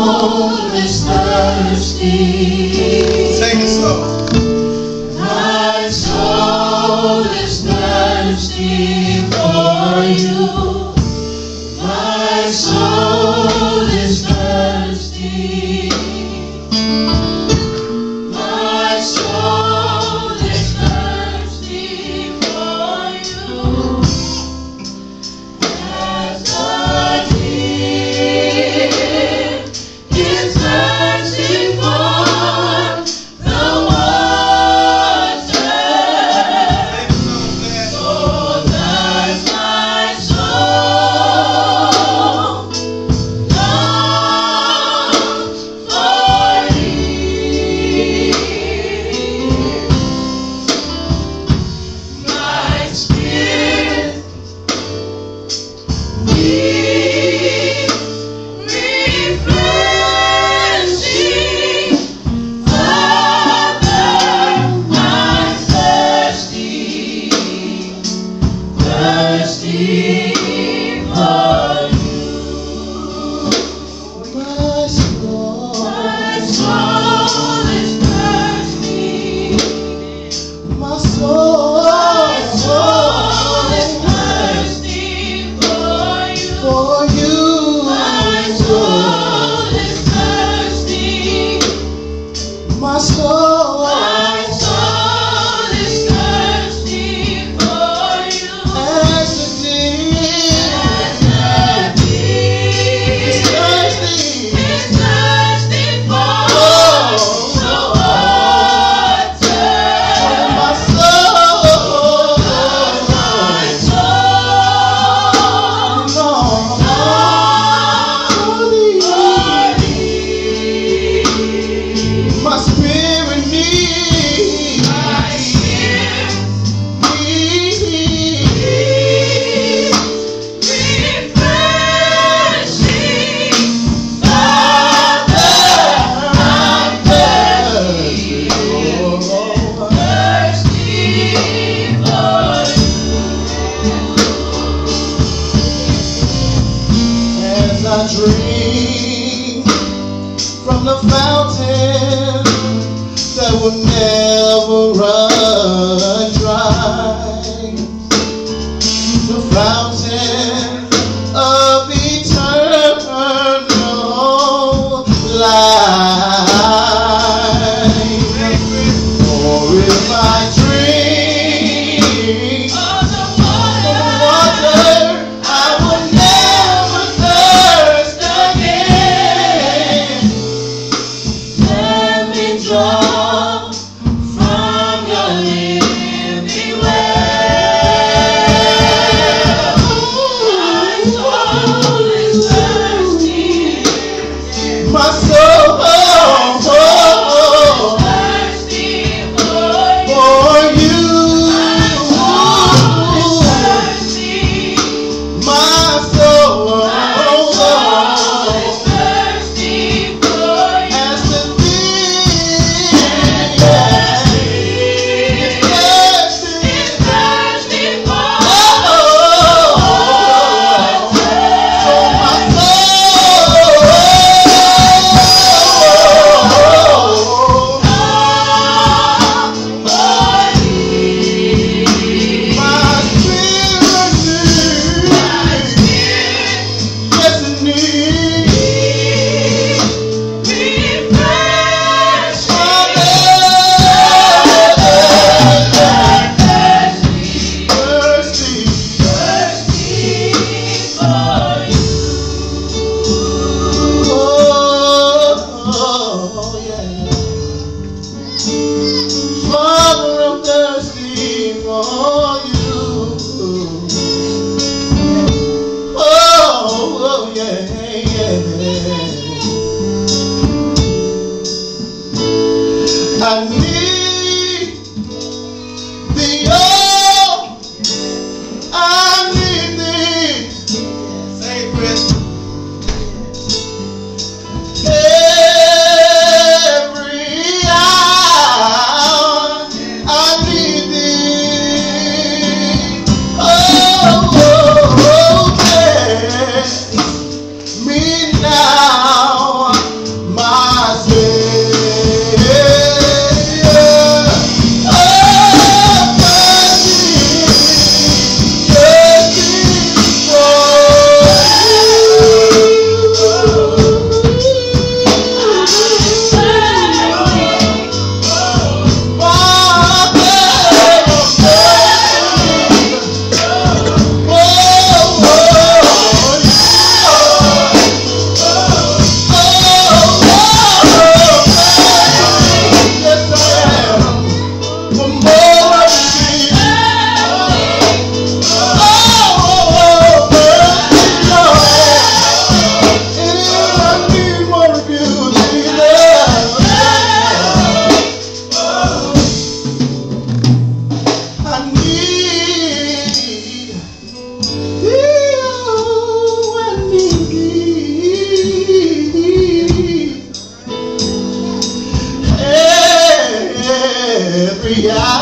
soul is thirsty. Sing it slow. My soul is thirsty for you. My soul is thirsty. My soul is thirsty for you. As the deer is thirsty for the water, so does my soul long for thee. My spirit needs refreshing. Father, I'm thirsty for you. My soul. My soul is thirsty. My soul. My soul is thirsty for you. For you. My soul is thirsty. My soul. My soul is thirsty for you. As the deer As the deer is thirsty. is thirsty for the water, My soul. my soul Lord. My spirit needs. My spirit needs. refreshing. Father, I'm thirsty for As I drink from the fountain that will never run dry, the fountain of eternal life. For if I drink of the water, I will never thirst again. Let me draw from your living well. My soul is thirsty. My soul, Thirsty for you. for you. Thirsty. My soul, My soul is thirsty for you. as the deer is thirsty. Thirsty for So my now. Hallelujah.